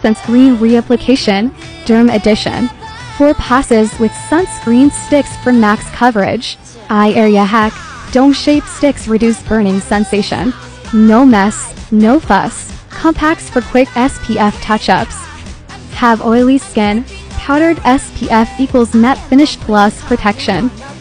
Sunscreen Reapplication, Derm Edition. 4 passes with sunscreen sticks for max coverage. Eye area hack, dome-shaped sticks reduce burning sensation. No mess, no fuss. Compacts for quick SPF touch-ups. Have oily skin? Powdered SPF equals matte finish plus protection.